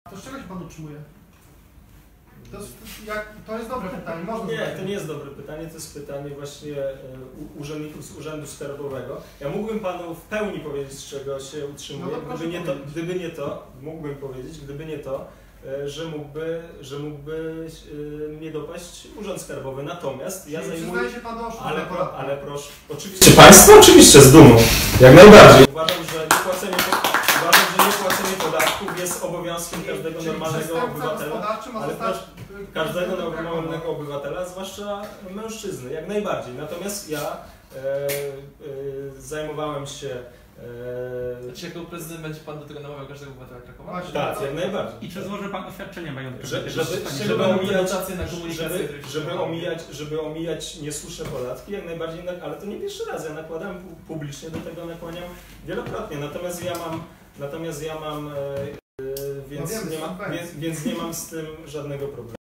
To z czego się pan utrzymuje? To jest dobre pytanie. Można nie, to nie jest dobre pytanie, to jest pytanie właśnie urzędników z Urzędu Skarbowego. Ja mógłbym panu w pełni powiedzieć, z czego się utrzymuję, no gdyby nie to, mógłbym powiedzieć, gdyby nie to, że mógłby mnie dopaść Urząd Skarbowy. Natomiast ja zajmuję się pan do oszustwa. ale proszę, oczywiście państwo, oczywiście z dumą, jak najbardziej. Uważam, że niepłacenie podatków jest obowiązkiem każdego normalnego obywatela, ale każdego normalnego obywatela, zwłaszcza mężczyzny, jak najbardziej. Natomiast ja zajmowałem się... Czy jako prezydent będzie pan do tego namawiał każdego obywatela Krakowa? Tak, jak najbardziej. I czy złoży pan oświadczenie majątkowe? Żeby omijać niesłuszne podatki, jak najbardziej, ale to nie pierwszy raz, ja nakładam publicznie, do tego nakłaniam wielokrotnie, natomiast ja mam, więc nie mam z tym żadnego problemu.